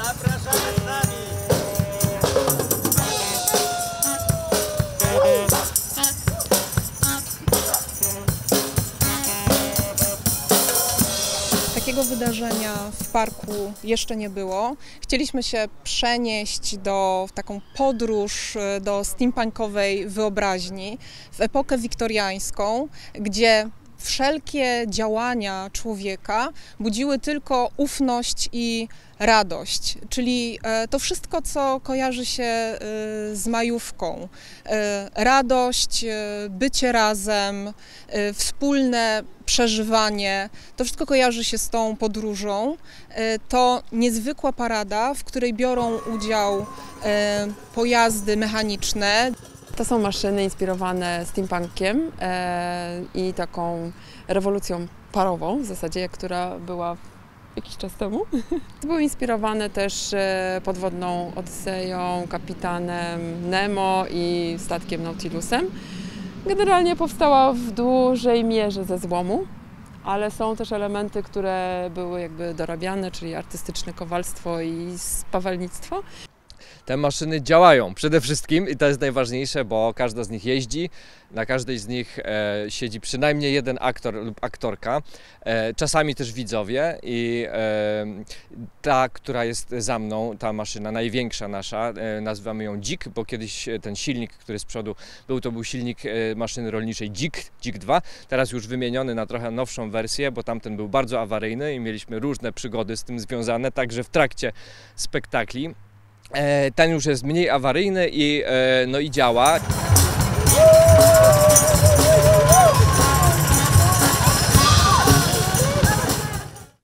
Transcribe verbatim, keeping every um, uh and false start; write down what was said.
Zapraszamy z nami. Takiego wydarzenia w parku jeszcze nie było. Chcieliśmy się przenieść do w taką podróż do steampunkowej wyobraźni w epokę wiktoriańską, gdzie wszelkie działania człowieka budziły tylko ufność i radość, czyli to wszystko, co kojarzy się z majówką. Radość, bycie razem, wspólne przeżywanie, to wszystko kojarzy się z tą podróżą. To niezwykła parada, w której biorą udział pojazdy mechaniczne. To są maszyny inspirowane steampunkiem e, i taką rewolucją parową w zasadzie, która była jakiś czas temu. To były inspirowane też e, podwodną Odyseją, kapitanem Nemo i statkiem Nautilusem. Generalnie powstała w dużej mierze ze złomu, ale są też elementy, które były jakby dorabiane, czyli artystyczne kowalstwo i spawalnictwo. Te maszyny działają przede wszystkim i to jest najważniejsze, bo każda z nich jeździ, na każdej z nich e, siedzi przynajmniej jeden aktor lub aktorka, e, czasami też widzowie i e, ta, która jest za mną, ta maszyna największa nasza, e, nazywamy ją Dzik, bo kiedyś ten silnik, który z przodu był, to był silnik e, maszyny rolniczej Dzik, Dzik dwa, teraz już wymieniony na trochę nowszą wersję, bo tamten był bardzo awaryjny i mieliśmy różne przygody z tym związane, także w trakcie spektakli. Ten już jest mniej awaryjny i, no i działa.